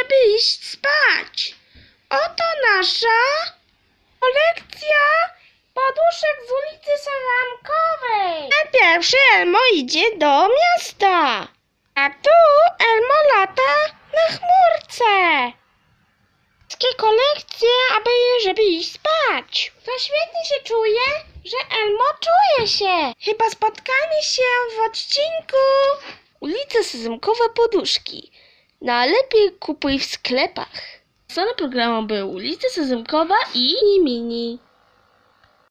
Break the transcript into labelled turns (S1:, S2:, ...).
S1: żeby iść spać. Oto nasza kolekcja poduszek z ulicy Seramkowej. Najpierw Elmo idzie do miasta, a tu Elmo lata na chmurce. Wszystkie kolekcje, żeby iść spać. To świetnie się czuję, że Elmo czuje się. Chyba spotkamy się w odcinku Ulice Sezamkowe Poduszki. Najlepiej kupuj w sklepach. Stroną programu były Ulica Sezamkowa i Mini.